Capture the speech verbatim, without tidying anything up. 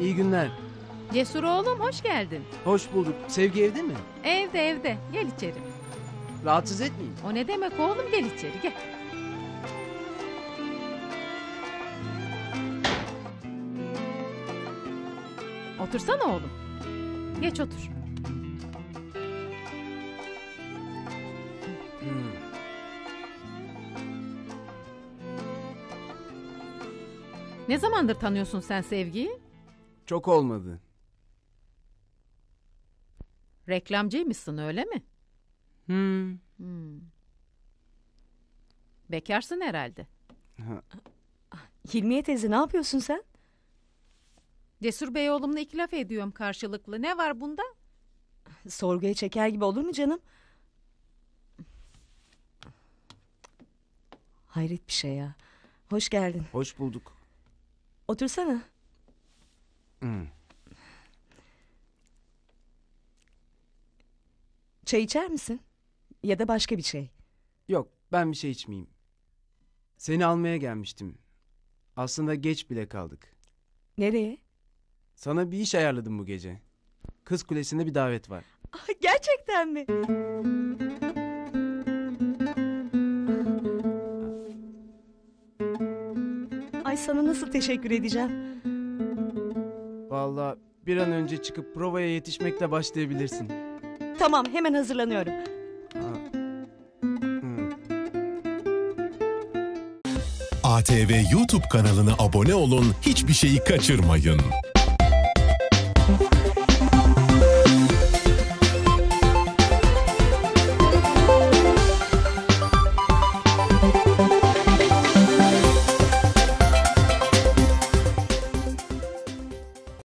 İyi günler. Cesur oğlum hoş geldin. Hoş bulduk. Sevgi evde mi? Evde evde. Gel içeri. Rahatsız etmeyin. O ne demek oğlum, gel içeri gel. Otursana oğlum. Geç otur. Hmm. Ne zamandır tanıyorsun sen Sevgi'yi? Çok olmadı. Reklamcıymışsın öyle mi? Hmm. Hmm. Bekarsın herhalde. Ha. Hilmiye teyze ne yapıyorsun sen? Cesur Bey oğlumla iki laf ediyorum karşılıklı. Ne var bunda? Sorguya çeker gibi olur mu canım? Hayret bir şey ya. Hoş geldin. Hoş bulduk. Otursana. Hmm. Çay içer misin? Ya da başka bir şey. Yok, ben bir şey içmeyeyim. Seni almaya gelmiştim. Aslında geç bile kaldık. Nereye? Sana bir iş ayarladım bu gece. Kız Kulesi'nde bir davet var. Ah, gerçekten mi? Ay sana nasıl teşekkür edeceğim? Vallahi bir an önce çıkıp provaya yetişmekle başlayabilirsin. Tamam, hemen hazırlanıyorum. Ha. Hmm. A T V YouTube kanalına abone olun, hiçbir şeyi kaçırmayın.